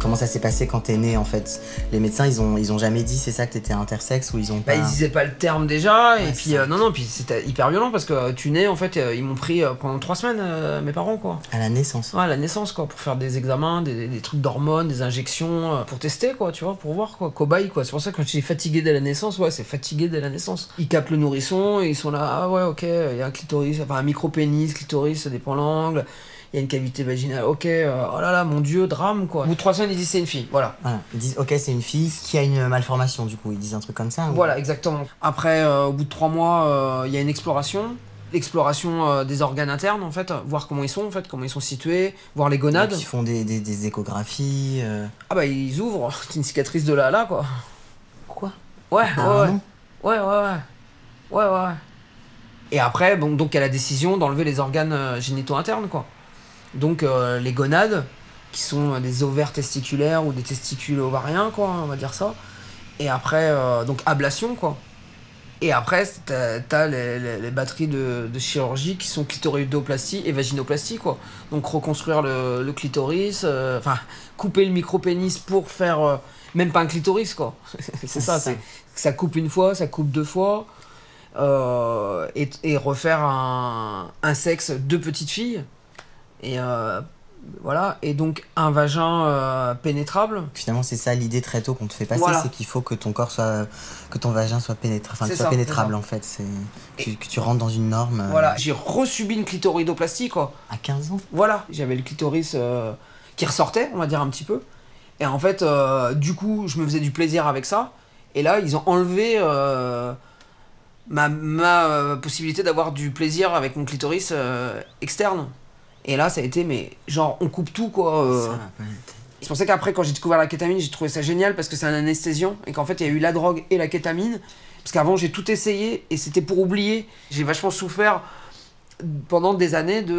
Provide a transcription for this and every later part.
Comment ça s'est passé quand t'es né en fait? Les médecins ils ont jamais dit c'est ça que t'étais intersexe ou ils ont pas... Bah ils disaient pas le terme déjà, ouais, et puis non, puis c'était hyper violent parce que tu nais en fait, ils m'ont pris pendant 3 semaines, mes parents quoi. À la naissance? Ouais, à la naissance quoi, pour faire des examens, des trucs d'hormones, des injections, pour tester quoi, tu vois, pour voir quoi, cobaye quoi. C'est pour ça que quand je dis fatigué dès la naissance, ouais c'est fatigué dès la naissance. Ils capent le nourrisson et ils sont là, ah ouais ok, il y a un clitoris, enfin un micro-pénis, clitoris, ça dépend l'angle. Il y a une cavité vaginale, ok, oh là là, mon dieu, drame quoi. Au bout de 3 semaines, ils disent c'est une fille, voilà. Voilà. Ils disent ok, c'est une fille qui a une malformation, du coup, ils disent un truc comme ça. Ou... Voilà, exactement. Après, au bout de 3 mois, il y a une exploration. L'exploration des organes internes, en fait, voir comment ils sont, en fait, comment ils sont situés, voir les gonades. Donc, ils font des échographies. Ah bah, ils ouvrent, c'est une cicatrice de là à là, quoi. Quoi? Ouais, Ah, ouais. Ouais. Et après, bon, donc, il y a la décision d'enlever les organes génitaux internes, quoi. Donc les gonades, qui sont des ovaires testiculaires ou des testicules ovariens, quoi, on va dire ça. Et après, donc ablation, quoi. Et après, t'as les batteries de chirurgie qui sont clitoridoplastie et vaginoplastie, quoi. Donc reconstruire le clitoris, enfin, couper le micro-pénis pour faire... même pas un clitoris, quoi. C'est ça, ça coupe une fois, ça coupe 2 fois. Et refaire un sexe de petite fille. Et voilà, et donc un vagin pénétrable. Finalement, c'est ça l'idée très tôt qu'on te fait passer, voilà. C'est qu'il faut que ton corps soit, que ton vagin soit pénétrable en fait, que tu rentres dans une norme. Voilà, j'ai resubi une clitoridoplastie quoi. À 15 ans. Voilà, j'avais le clitoris qui ressortait, on va dire un petit peu. Et en fait, du coup, je me faisais du plaisir avec ça. Et là, ils ont enlevé ma possibilité d'avoir du plaisir avec mon clitoris externe. Et là, ça a été, mais genre, on coupe tout, quoi. C'est pour ça qu'après, quand j'ai découvert la kétamine, j'ai trouvé ça génial parce que c'est un anesthésiant et qu'en fait, il y a eu la drogue et la kétamine. Parce qu'avant, j'ai tout essayé et c'était pour oublier. J'ai vachement souffert pendant des années de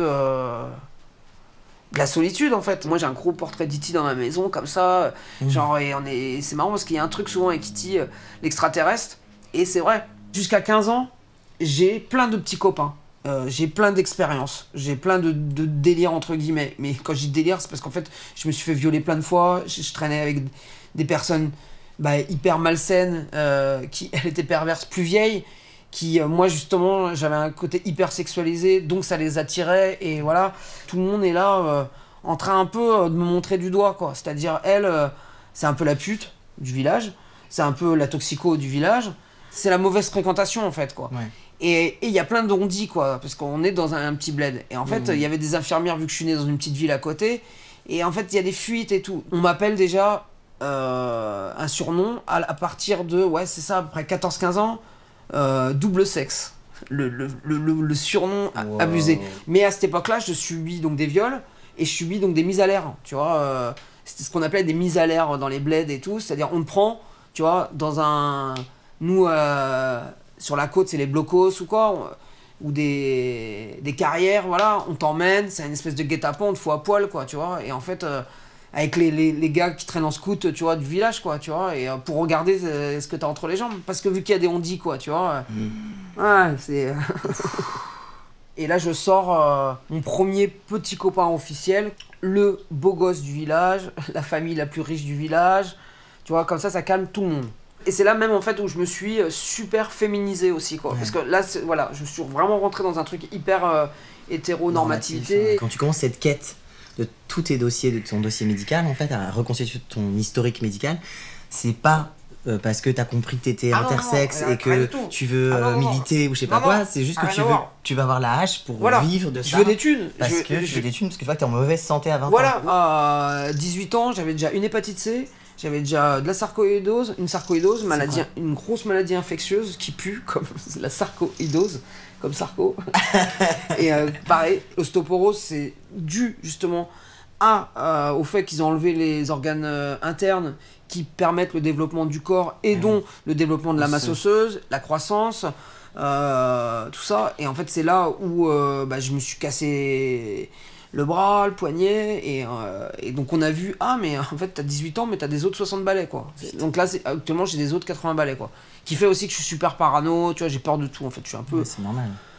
la solitude, en fait. Moi, j'ai un gros portrait d'E.T. dans ma maison, comme ça. Genre, et c'est marrant parce qu'il y a un truc souvent avec E.T., l'extraterrestre. Et c'est vrai, jusqu'à 15 ans, j'ai plein de petits copains. J'ai plein d'expériences, j'ai plein de délires entre guillemets, mais quand je dis délire c'est parce qu'en fait je me suis fait violer plein de fois, je traînais avec des personnes hyper malsaines, qui elles étaient perverses, plus vieilles, qui moi justement j'avais un côté hyper sexualisé donc ça les attirait et voilà, tout le monde est là en train un peu de me montrer du doigt quoi, c'est-à-dire elle c'est un peu la pute du village, c'est un peu la toxico du village, c'est la mauvaise fréquentation en fait quoi. Ouais. Et il y a plein de on-dit quoi, parce qu'on est dans un petit bled. Et en fait, il y avait des infirmières vu que je suis né dans une petite ville à côté. Et en fait, il y a des fuites et tout. On m'appelle déjà un surnom à partir de, ouais, c'est ça, après 14-15 ans, double sexe. Le surnom abusé. Mais à cette époque-là, je subis donc des viols et je subis donc des mises à l'air. Tu vois, c'était ce qu'on appelait des mises à l'air dans les bleds et tout. C'est-à-dire, on te prend, tu vois, dans un. Nous. Sur la côte, c'est les blocos ou quoi, ou des carrières, voilà, on t'emmène, c'est une espèce de guet-apens, on te fout à poil, quoi, tu vois, et en fait, avec les gars qui traînent en scout, tu vois, du village, quoi, tu vois, et pour regarder ce que t'as entre les jambes, parce que vu qu'il y a des on-dit, quoi, tu vois, ouais, c'est... Et là, je sors mon premier petit copain officiel, le beau gosse du village, la famille la plus riche du village, tu vois, comme ça calme tout le monde. Et c'est là même en fait où je me suis super féminisé aussi quoi. Ouais. Parce que là, voilà, je suis vraiment rentré dans un truc hyper hétéronormativité. Quand tu commences cette quête de tous tes dossiers, de ton dossier médical en fait, à reconstituer ton historique médical, c'est pas parce que t'as compris que t'étais intersexe et que tu veux militer ou je sais pas quoi, c'est juste que tu vas avoir la hache pour vivre de ça. Je veux des thunes. Parce que tu veux des thunes parce que tu vois que t'es en mauvaise santé à 20 ans. Voilà, à 18 ans, j'avais déjà une hépatite C. J'avais déjà de la sarcoïdose, une grosse maladie infectieuse qui pue, comme la sarcoïdose, comme Sarko. Et pareil, l'ostéoporose, c'est dû justement au fait qu'ils ont enlevé les organes internes qui permettent le développement du corps et dont le développement de la masse osseuse, la croissance, tout ça. Et en fait, c'est là où je me suis cassé... le bras, le poignet, et donc on a vu, ah mais en fait t'as 18 ans mais t'as des os de 60 balais quoi. Donc là actuellement j'ai des os de 80 balais quoi. Qui fait aussi que je suis super parano, tu vois, j'ai peur de tout en fait, je suis un peu... Ouais, c'est normal.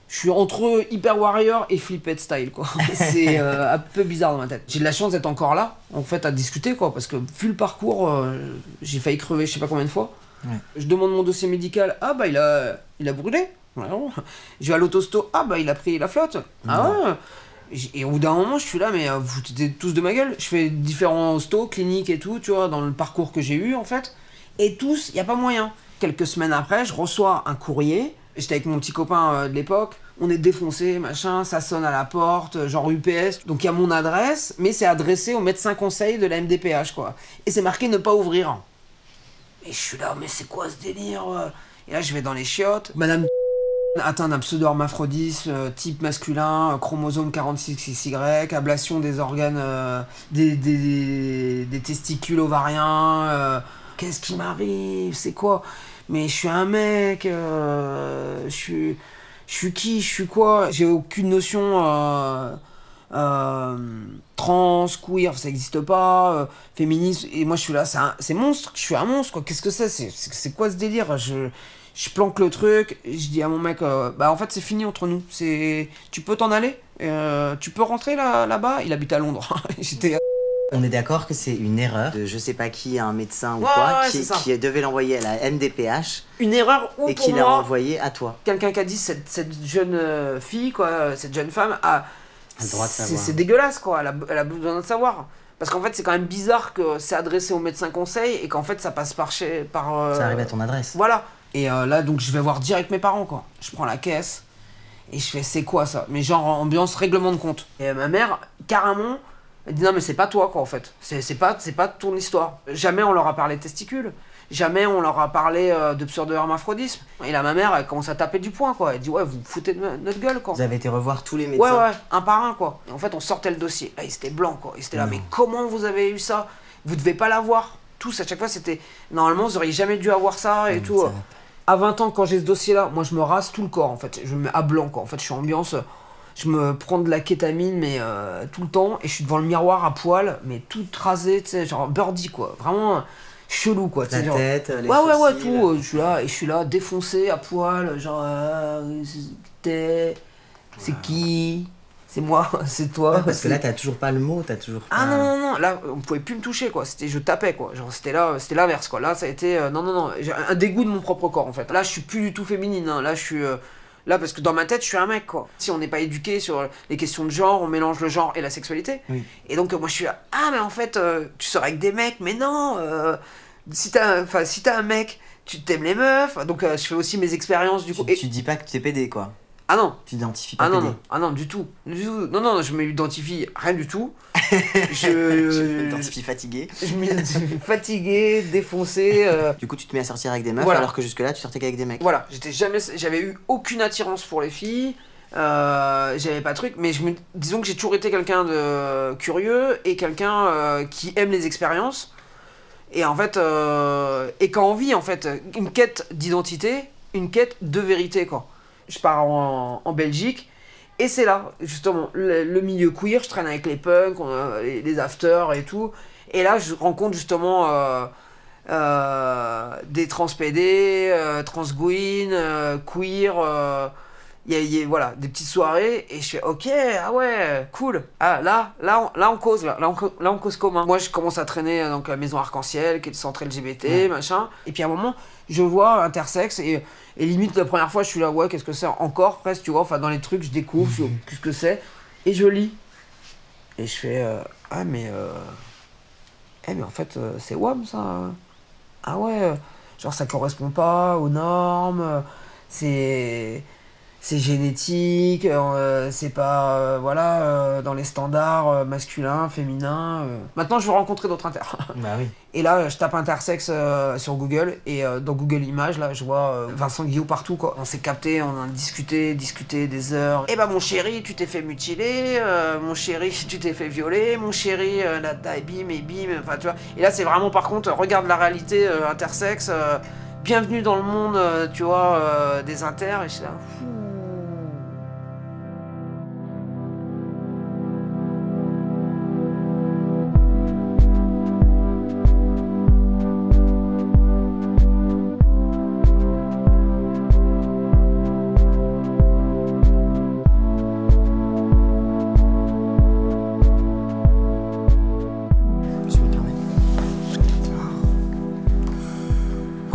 Je suis entre Hyper Warrior et Flipped Style, quoi. C'est un peu bizarre dans ma tête. J'ai de la chance d'être encore là, en fait, à discuter, quoi, parce que vu le parcours, j'ai failli crever je sais pas combien de fois. Ouais. Je demande mon dossier médical, ah bah il a brûlé. Ouais, je vais à l'autosto, ah bah il a pris la flotte. Ah ouais. Et au bout d'un moment, je suis là, mais vous foutez tous de ma gueule. Je fais différents hostos, cliniques et tout, tu vois, dans le parcours que j'ai eu, en fait. Et tous, il n'y a pas moyen. Quelques semaines après, je reçois un courrier. J'étais avec mon petit copain de l'époque. On est défoncé, machin, ça sonne à la porte, genre UPS. Donc il y a mon adresse, mais c'est adressé au médecin conseil de la MDPH, quoi. Et c'est marqué ne pas ouvrir. Et je suis là, mais c'est quoi ce délire? Et là, je vais dans les chiottes. Madame atteinte d'un pseudo-hermaphrodisme, type masculin, chromosome 46XY, ablation des organes, des testicules ovariens. Qu'est-ce qui m'arrive? C'est quoi? Mais je suis un mec, je suis qui? Je suis quoi? J'ai aucune notion trans, queer, ça n'existe pas, féministe, et moi je suis là, c'est monstre, je suis un monstre, quoi. Qu'est-ce que c'est quoi ce délire? Je planque le truc, je dis à mon mec, bah en fait c'est fini entre nous, tu peux t'en aller, tu peux rentrer là-bas, il habite à Londres. J'étais... On est d'accord que c'est une erreur de je sais pas qui, un médecin ou quoi, qui devait l'envoyer à la MDPH. Une erreur ou et qui l'a envoyé à toi. Quelqu'un qui a dit cette jeune fille, quoi, cette jeune femme, a le droit de savoir. C'est dégueulasse, quoi, elle a besoin de savoir. Parce qu'en fait, c'est quand même bizarre que c'est adressé au médecin conseil et qu'en fait, ça passe par... Ça arrive à ton adresse. Voilà. Et là, donc, je vais voir direct mes parents, quoi. Je prends la caisse et je fais, c'est quoi ça? Mais genre, ambiance règlement de compte. Et ma mère, carrément... Elle dit non mais c'est pas toi quoi en fait, c'est pas ton histoire. Jamais on leur a parlé de testicules, jamais on leur a parlé de pseudo-hermaphrodisme. Et là ma mère elle commence à taper du poing quoi, elle dit ouais vous foutez de notre gueule quoi. Vous avez été revoir tous les médecins? Ouais un par un quoi. Et en fait on sortait le dossier, là il était blanc quoi, il était là mais comment vous avez eu ça? Vous devez pas l'avoir. Tous à chaque fois c'était, normalement vous auriez jamais dû avoir ça et tout. À 20 ans quand j'ai ce dossier là, moi je me rase tout le corps en fait, je me mets à blanc quoi, en fait je suis ambiance... Je me prends de la kétamine, mais tout le temps, et je suis devant le miroir à poil, mais tout rasé, tu sais, genre birdie, quoi. Vraiment chelou, quoi. La genre... tête, les sourcils, tout. Je suis là, défoncé, à poil, genre... c'est qui? C'est moi, c'est toi. Ouais, parce que là, t'as toujours pas le mot, t'as toujours pas... Ah non, là, on pouvait plus me toucher, quoi. Je tapais, quoi. Genre, c'était l'inverse, quoi. Là, ça a été... non, j'ai un dégoût de mon propre corps, en fait. Là, je suis plus du tout féminine, hein. Là, je suis... Là, parce que dans ma tête, je suis un mec, quoi. Si on n'est pas éduqué sur les questions de genre, on mélange le genre et la sexualité. Oui. Et donc, moi, je suis là, ah, mais en fait, tu sors avec des mecs, mais non, si t'as un mec, tu t'aimes les meufs. Donc, je fais aussi mes expériences, du coup. Tu dis pas que tu es pédé, quoi. Ah non. Tu t'identifies pas pédé. Non, du tout. Non, je m'identifie rien du tout. Je m'identifie fatigué. Je m'identifie fatigué, défoncé. Du coup, tu te mets à sortir avec des meufs, alors que jusque-là, tu sortais qu'avec des mecs. Voilà, j'avais eu aucune attirance pour les filles. J'avais pas de truc, mais disons que j'ai toujours été quelqu'un de curieux et quelqu'un qui aime les expériences. Et en fait, et qui a envie, en fait, une quête d'identité, une quête de vérité, quoi. Je pars en Belgique, et c'est là, justement, le milieu queer, je traîne avec les punks, les afters et tout, et là, je rencontre justement des transpédés, transgouines, queer, voilà, des petites soirées, et je fais, ok, ah ouais, cool, ah, là on cause, là on cause commun. Moi, je commence à traîner donc, à la Maison Arc-en-Ciel, qui est le centre LGBT, machin, et puis à un moment, je vois intersexe, et limite, la première fois, je suis là, ouais, qu'est-ce que c'est encore, presque, tu vois, enfin, dans les trucs, je découvre, qu'est-ce que c'est, et je lis. Et je fais, mais en fait, c'est WAM, ça. Ah ouais, genre, ça correspond pas aux normes, c'est génétique, c'est pas, dans les standards masculins, féminins. Maintenant, je veux rencontrer d'autres inter. Bah oui. Et là, je tape intersexe sur Google, et dans Google Images, là, je vois Vincent Guillot partout, quoi. On s'est capté, on a discuté des heures. Eh ben, mon chéri, tu t'es fait mutiler, mon chéri, tu t'es fait violer, mon chéri, la taille, bim, enfin, tu vois. Et là, c'est vraiment, par contre, regarde la réalité intersexe, bienvenue dans le monde, tu vois, des inters, et je suis là,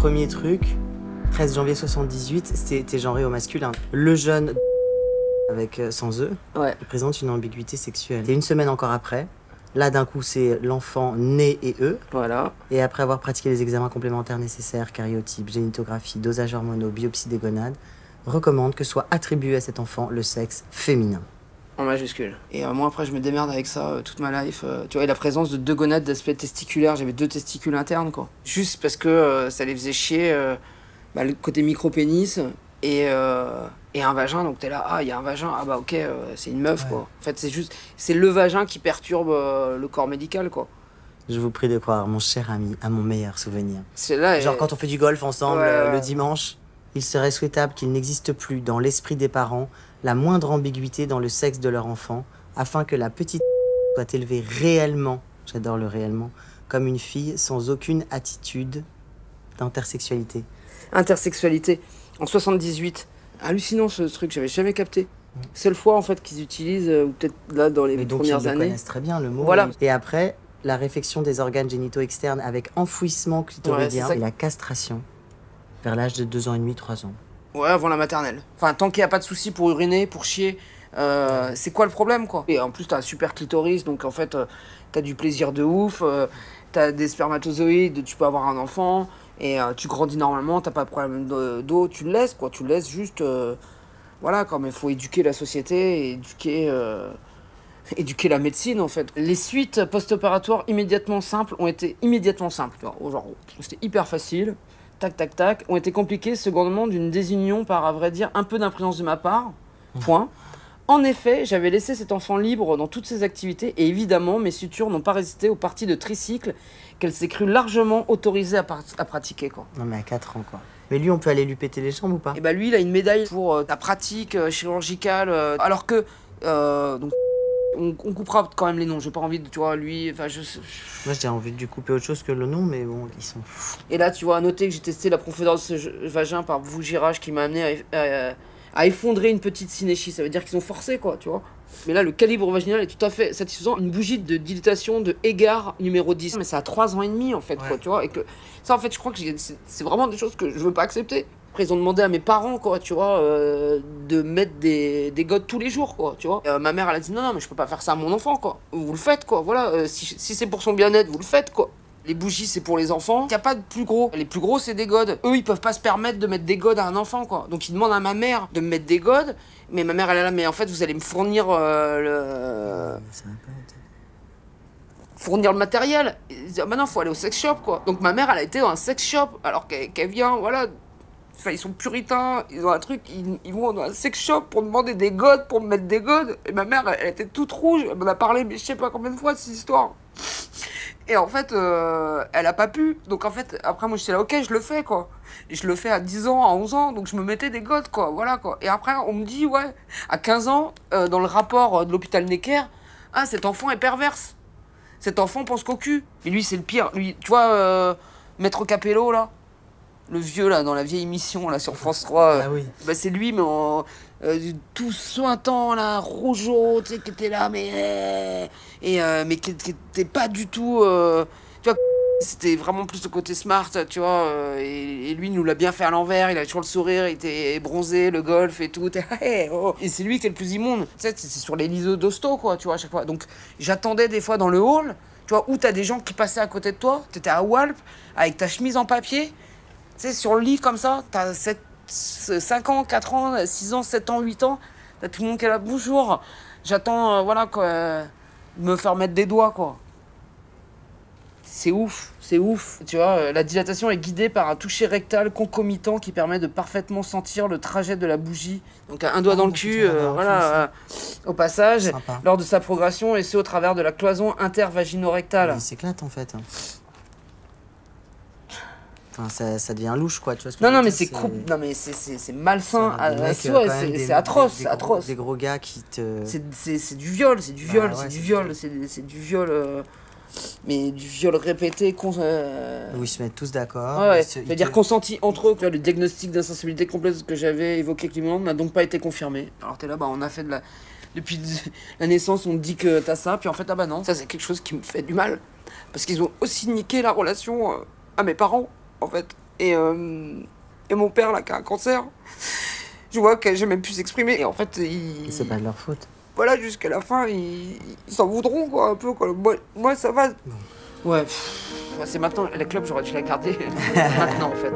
premier truc, 13 janvier 78, c'était genré au masculin. Le jeune avec sans eux, il présente une ambiguïté sexuelle. Et une semaine encore après, là d'un coup c'est l'enfant né et eux. Voilà. Et après avoir pratiqué les examens complémentaires nécessaires, cariotype, génitographie, dosage hormonaux, biopsie des gonades, recommande que soit attribué à cet enfant le sexe féminin. En majuscule. Et moi après je me démerde avec ça toute ma life. Tu vois, et la présence de 2 gonades d'aspect testiculaire, j'avais 2 testicules internes quoi. Juste parce que ça les faisait chier le côté micro-pénis et un vagin, donc t'es là, ah il y a un vagin, ah bah ok, c'est une meuf quoi. En fait c'est le vagin qui perturbe le corps médical quoi. Je vous prie de croire, mon cher ami, à mon meilleur souvenir. C'est là. Genre quand on fait du golf ensemble le dimanche, il serait souhaitable qu'il n'existe plus dans l'esprit des parents la moindre ambiguïté dans le sexe de leur enfant, afin que la petite soit élevée réellement, j'adore le réellement, comme une fille sans aucune attitude d'intersexualité. Intersexualité, en 78. Hallucinant ce truc, j'avais jamais capté. Seule fois en fait qu'ils utilisent, ou peut-être là dans les premières années. Ils connaissent très bien le mot. Voilà. Et après, la réfection des organes génitaux externes avec enfouissement clitoridien et la castration vers l'âge de 2 ans et demi, 3 ans. Ouais, avant la maternelle. Enfin, tant qu'il n'y a pas de souci pour uriner, pour chier, c'est quoi le problème quoi? Et en plus t'as un super clitoris, donc en fait t'as du plaisir de ouf, t'as des spermatozoïdes, tu peux avoir un enfant. Et tu grandis normalement, t'as pas de problème d'eau, tu le laisses quoi, tu le laisses juste. Voilà, quand même, il faut éduquer la société, éduquer la médecine en fait. Les suites post-opératoires immédiatement simples ont été immédiatement simples. Genre, c'était hyper facile, tac tac tac, ont été compliquées secondement d'une désunion par, à vrai dire, un peu d'imprudence de ma part. Point. En effet, j'avais laissé cet enfant libre dans toutes ses activités et évidemment, mes sutures n'ont pas résisté aux parties de tricycle qu'elle s'est crue largement autorisée à pratiquer, quoi. Non mais à 4 ans, quoi. Mais lui, on peut aller lui péter les jambes ou pas? Et bah lui, il a une médaille pour la pratique chirurgicale, alors que... donc, on coupera quand même les noms, j'ai pas envie de, tu vois, lui... Moi, j'ai envie de lui couper autre chose que le nom, mais bon, ils sont fous. Et là, tu vois, à noter que j'ai testé la profondeur de ce vagin par bougirage qui m'a amené à effondrer une petite synéchie. Ça veut dire qu'ils ont forcé, quoi, tu vois. Mais là, le calibre vaginal est tout à fait satisfaisant. Une bougie de dilatation de Égard numéro 10. Mais c'est à 3 ans et demi, en fait, quoi, tu vois. Et que ça, en fait, je crois que c'est vraiment des choses que je veux pas accepter. Après, ils ont demandé à mes parents, quoi, tu vois, de mettre des godes tous les jours, quoi, tu vois. Ma mère, elle a dit non, mais je peux pas faire ça à mon enfant, quoi. Vous le faites, quoi, voilà. Si c'est pour son bien-être, vous le faites, quoi. Les bougies, c'est pour les enfants. Il n'y a pas de plus gros. Les plus gros, c'est des godes. Eux, ils peuvent pas se permettre de mettre des godes à un enfant, quoi. Donc, ils demandent à ma mère de me mettre des godes. Mais ma mère, elle est là, mais en fait, vous allez me fournir fournir le matériel. Ils disent, ah bah non, faut aller au sex shop, quoi. Donc, ma mère, elle a été dans un sex shop, alors qu'elle vient, voilà. Enfin, ils sont puritains, ils ont un truc, ils vont dans un sex shop pour demander des godes, pour me mettre des godes. Et ma mère, elle était toute rouge. Elle m'en a parlé, mais je sais pas combien de fois, de cette histoire. Et en fait, elle a pas pu. Donc en fait, après moi j'étais là, ok, je le fais quoi. Et je le fais à 10 ans, à 11 ans, donc je me mettais des godes quoi, voilà quoi. Et après, on me dit, ouais, à 15 ans, dans le rapport de l'hôpital Necker, ah, cet enfant est perverse. Cet enfant pense qu'au cul. Et lui, c'est le pire. Lui, tu vois, Maître Capello là, le vieux là, dans la vieille émission là sur France 3. Ah oui. Bah c'est lui, mais tout sointant là, rougeau, tu sais, qui était là, mais qui était pas du tout, tu vois, c'était vraiment plus le côté smart, tu vois, et lui il nous l'a bien fait à l'envers, il avait toujours le sourire, il était bronzé, le golf et tout, et c'est lui qui est le plus immonde, tu sais, c'est sur les lisos d'hosto, quoi, tu vois, à chaque fois. Donc j'attendais des fois dans le hall, tu vois, où t'as des gens qui passaient à côté de toi, t'étais à Walp, avec ta chemise en papier, tu sais, sur le lit comme ça, t'as 5 ans, 4 ans, 6 ans, 7 ans, 8 ans, t'as tout le monde qui est là, bonjour, j'attends, voilà, quoi, de me faire mettre des doigts, quoi. C'est ouf, c'est ouf. Tu vois, la dilatation est guidée par un toucher rectal concomitant qui permet de parfaitement sentir le trajet de la bougie. Donc un doigt dans le cul, voilà, au passage, sympa. Lors de sa progression, et ce au travers de la cloison intervagino-rectale. Il s'éclate en fait. Enfin, ça devient louche, quoi, tu vois ce que non, je veux mais dire, non, mais c'est malsain, c'est atroce, atroce. Des gros gars qui te... C'est du viol, c'est du viol, c'est du viol, c'est du viol, mais du viol répété, où ils se mettent tous d'accord. Ouais, c'est-à-dire consenti entre eux. Tu vois, le diagnostic d'insensibilité complète que j'avais évoqué avec Clément n'a donc pas été confirmé. Alors t'es là, bah on a fait de la... Depuis la naissance, on te dit que t'as ça, puis en fait, ah bah non, ça c'est quelque chose qui me fait du mal. Parce qu'ils ont aussi niqué la relation à mes parents. En fait, Et mon père, là, qui a un cancer, je vois que j'ai même pu s'exprimer. Et en fait, c'est pas de leur faute. Voilà, jusqu'à la fin, ils s'en voudront, quoi, un peu, quoi. Moi ça va. Ouais, c'est maintenant, la club, j'aurais dû la garder maintenant, en fait.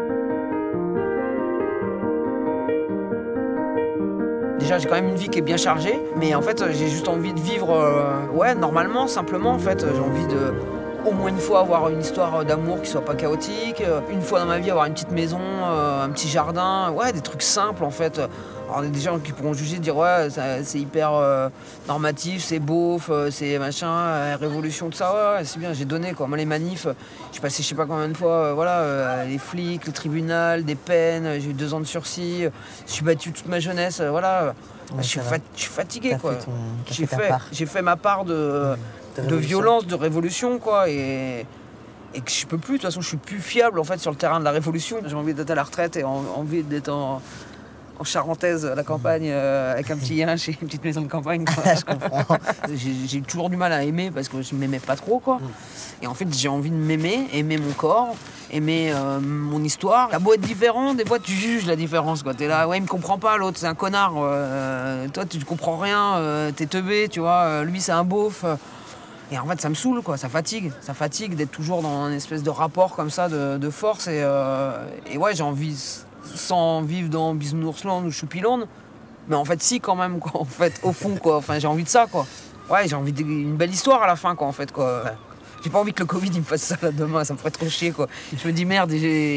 Déjà, j'ai quand même une vie qui est bien chargée, mais en fait, j'ai juste envie de vivre, ouais, normalement, simplement, en fait. J'ai envie de, au moins une fois, avoir une histoire d'amour qui soit pas chaotique, une fois dans ma vie, avoir une petite maison, un petit jardin, ouais, des trucs simples, en fait. Alors, il y a des gens qui pourront juger, dire, ouais, c'est hyper normatif, c'est beauf, c'est machin, révolution, tout ça, ouais, c'est bien, j'ai donné, quoi. Moi, les manifs, j'ai passé je sais pas combien de fois, voilà, les flics, le tribunal, des peines, j'ai eu 2 ans de sursis, je suis battu toute ma jeunesse, voilà. Ouais, je suis fatigué, quoi. J'ai fait ma part de violence, de révolution, quoi, et que je peux plus, de toute façon, je suis plus fiable, en fait, sur le terrain de la révolution. J'ai envie d'être à la retraite et envie d'être en charentaise, à la campagne, avec un petit yin chez une petite maison de campagne. Je comprends. J'ai toujours du mal à aimer parce que je m'aimais pas trop, quoi. Et en fait, j'ai envie de m'aimer, aimer mon corps, aimer mon histoire. T'as beau être différent, des fois tu juges la différence, quoi. T'es là, ouais, il me comprend pas, l'autre c'est un connard. Toi, tu comprends rien, t'es teubé, tu vois. Lui, c'est un beauf. Et en fait, ça me saoule, quoi. Ça fatigue d'être toujours dans un espèce de rapport comme ça de force. Et ouais, j'ai envie, sans vivre dans Bisounoursland ou Choupiland, mais en fait si quand même, quoi, en fait, au fond, quoi. Enfin, j'ai envie de ça, quoi. Ouais, j'ai envie d'une belle histoire à la fin, quoi, en fait, quoi. J'ai pas envie que le Covid il me fasse ça là demain, ça me ferait trop chier, quoi. Je me dis merde,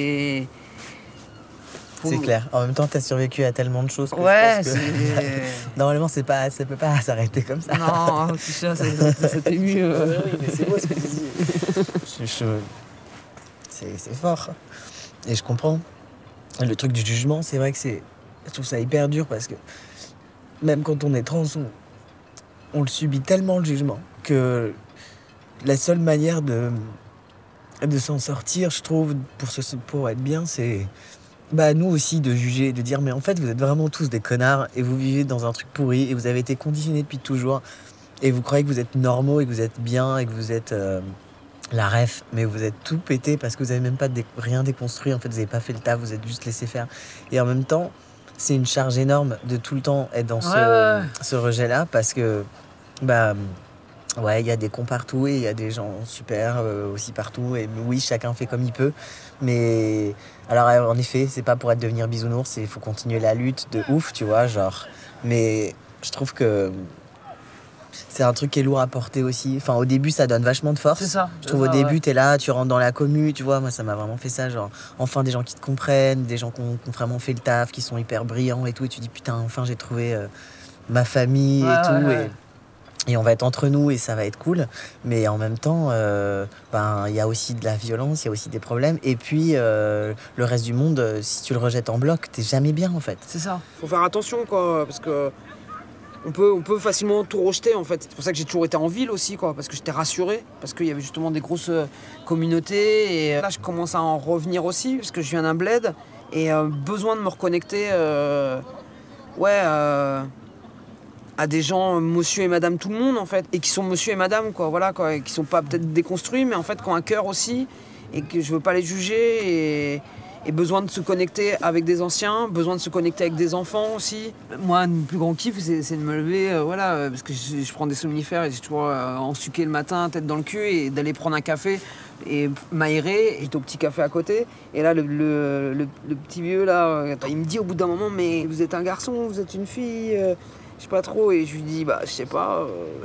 C'est clair. En même temps, t'as survécu à tellement de choses que ouais, je pense que normalement, ça peut pas s'arrêter comme ça. Non, c'est ça, c'était mieux. Oui, mais c'est beau ce que tu dis. C'est fort. Et je comprends. Le truc du jugement, c'est vrai que je trouve ça hyper dur parce que même quand on est trans, on le subit tellement le jugement que la seule manière de s'en sortir, je trouve, pour être bien, c'est nous aussi de juger, de dire mais en fait vous êtes vraiment tous des connards et vous vivez dans un truc pourri et vous avez été conditionnés depuis toujours et vous croyez que vous êtes normaux et que vous êtes bien et que vous êtes la ref, mais vous êtes tout pété parce que vous avez même pas rien déconstruit, en fait vous avez pas fait le taf, vous êtes juste laissé faire. Et en même temps, c'est une charge énorme de tout le temps être dans ce rejet-là parce que ouais, il y a des cons partout et il y a des gens super aussi partout et oui, chacun fait comme il peut. Mais alors en effet, c'est pas pour devenir bisounours, il faut continuer la lutte de ouf, tu vois, genre. Mais je trouve que c'est un truc qui est lourd à porter aussi. Enfin, au début, ça donne vachement de force. C'est ça. Je trouve au début, t'es là, tu rentres dans la commu, tu vois. Moi, ça m'a vraiment fait ça. Genre, enfin, des gens qui te comprennent, des gens qui ont vraiment fait le taf, qui sont hyper brillants et tout. Et tu dis, putain, enfin, j'ai trouvé ma famille et tout. Et on va être entre nous et ça va être cool. Mais en même temps, il y a aussi de la violence, il y a aussi des problèmes. Et puis, le reste du monde, si tu le rejettes en bloc, t'es jamais bien, en fait. C'est ça. Faut faire attention, quoi, parce que on peut facilement tout rejeter, en fait. C'est pour ça que j'ai toujours été en ville aussi, quoi, parce que j'étais rassuré, parce qu'il y avait justement des grosses communautés. Et là, je commence à en revenir aussi, parce que je viens d'un bled et besoin de me reconnecter, à des gens, monsieur et madame tout le monde, en fait, et qui sont monsieur et madame, quoi, voilà, quoi, et qui sont pas peut-être déconstruits, mais en fait, qui ont un cœur aussi, et que je veux pas les juger, et besoin de se connecter avec des anciens, besoin de se connecter avec des enfants aussi. Moi, le plus grand kiff, c'est de me lever, parce que je prends des somnifères et j'ai toujours ensuqué le matin, tête dans le cul, et d'aller prendre un café et m'aérer. J'étais au petit café à côté, et là, le petit vieux, là, il me dit au bout d'un moment, mais vous êtes un garçon, vous êtes une fille je sais pas trop, et je lui dis, je sais pas,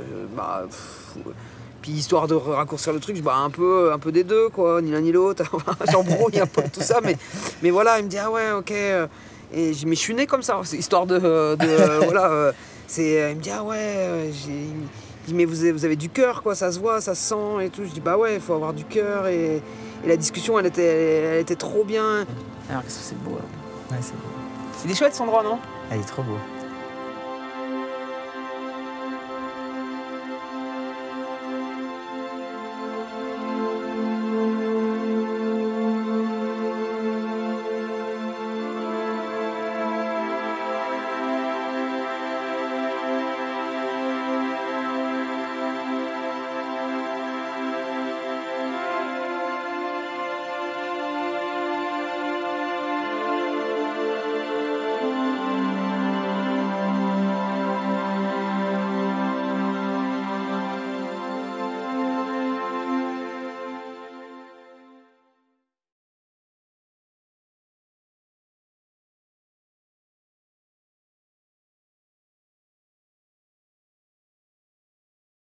puis histoire de raccourcir le truc, un peu des deux, quoi, ni l'un ni l'autre, j'embrouille un peu tout ça, mais voilà, il me dit, ah ouais, ok, et mais je suis né comme ça, c'est histoire de voilà, il me dit, ah ouais, il dit, mais vous avez du cœur, quoi, ça se voit, ça se sent, et tout, je dis, bah ouais, il faut avoir du cœur, et la discussion, elle était trop bien. Alors, qu'est-ce que c'est beau, là. Ouais, c'est beau. C'est des chouettes, cet endroit, non? Elle est trop beau.